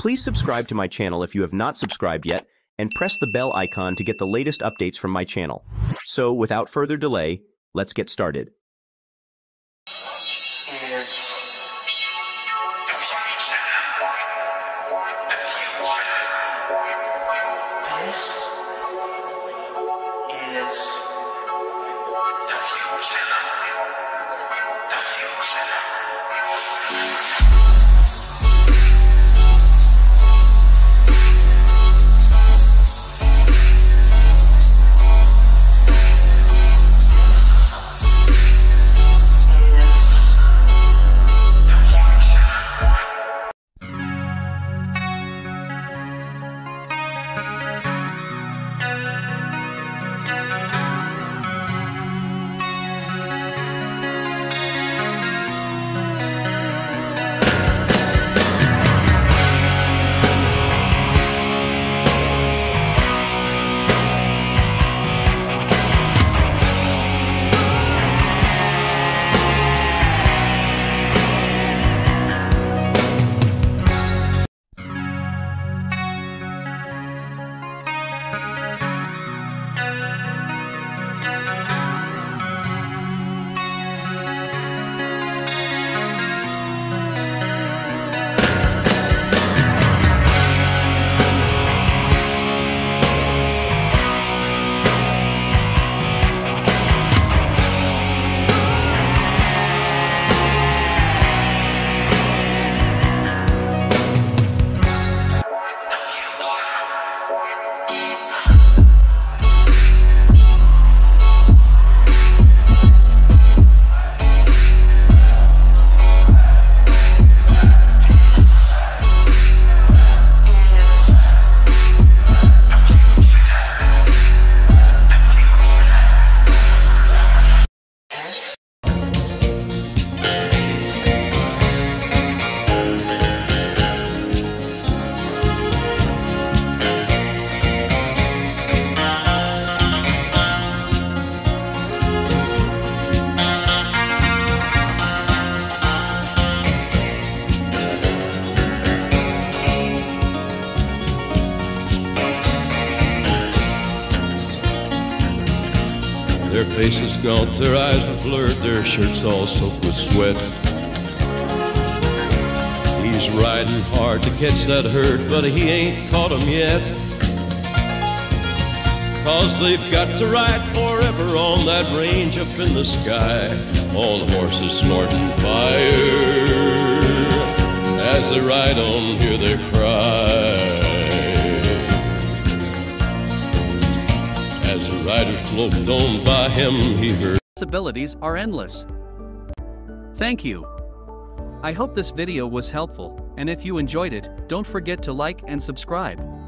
Please subscribe to my channel if you have not subscribed yet, and press the bell icon to get the latest updates from my channel. So, without further delay, let's get started. Their faces gaunt, their eyes are blurred, their shirts all soaked with sweat. He's riding hard to catch that herd, but he ain't caught 'em yet. 'Cause they've got to ride forever on that range up in the sky. All the horses snorting fire. As they ride on, hear their cry. As the rider sloped on by him, he heard possibilities are endless. Thank you. I hope this video was helpful, and if you enjoyed it, don't forget to like and subscribe.